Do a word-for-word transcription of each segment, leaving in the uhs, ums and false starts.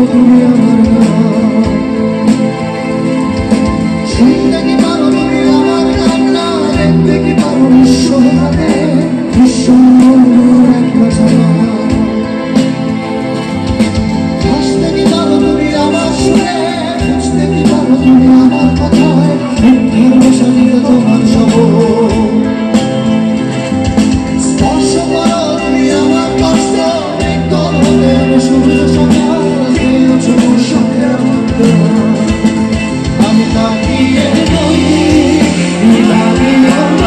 তুমি আমার নাম, শুনতে কি পারো তুমি আমার কান্না, দেখতে কি পারো বিশ্বভাবে বিশ্বর এক ভাষা, হাসতে কি পারো তুমি আমার সুরে, বুঝতে কি পারো তুমি আমার কথায়, মিথ্যার ভাষা দিয়ে তোমার শহর স্পর্শ করো তুমি আমার কষ্ট, একদল হতে আমি সূর্য সকাল দিয়েছ মোর সঙ্গের মধ্যে, আমি তাকিয়ে রই নিলামিও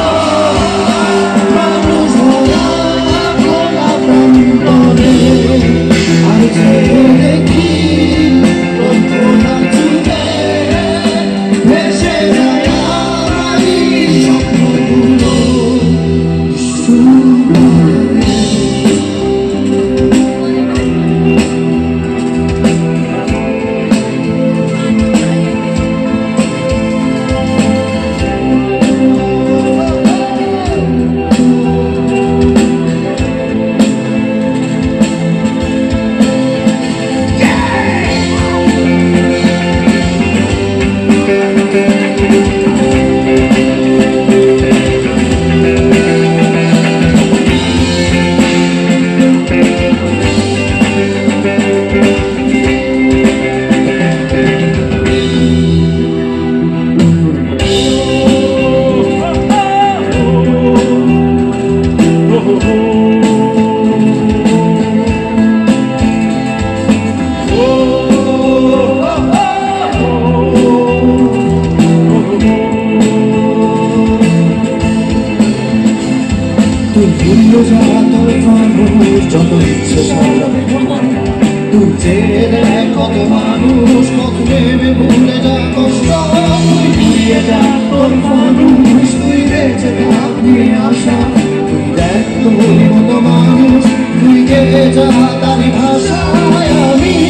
মানুষ ভরা খোলা প্রান্তরে, আর চেয়ে দেখি কল্পনা চুলে ভেসে যায় আমার এই স্বপ্নগুলো বিশ্বভাবে। তুই ভুলে যা তোর মানুষ যত ইচ্ছে সাজাবে, তুই চেয়ে দেখ কত মানুষ কত ভেবে ভুলে যা কষ্ট, তুই ভুলিয়ে যা তোর মানুষ, তুই বেঁচে থাক নিয়ে আসা, তুই দেখ তোর মতো মানুষ, তুই গেয়ে যা তারি ভাষায় আমি